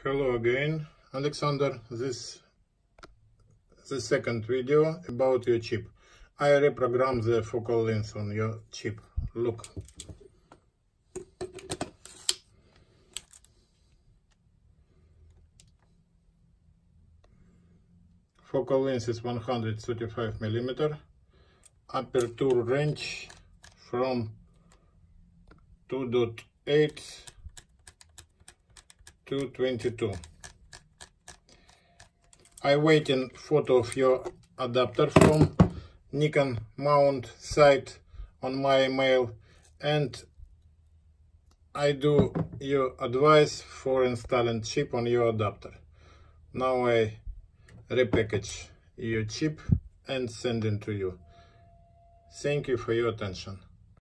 Hello again, Alexander. This the second video about your chip. I reprogrammed the focal length on your chip. Look. Focal length is 135 mm. Aperture range from 2.8 to 22. I waiting photo of your adapter from Nikon mount site on my email, and I do your advice for installing chip on your adapter. Now I repackage your chip and send it to you. Thank you for your attention.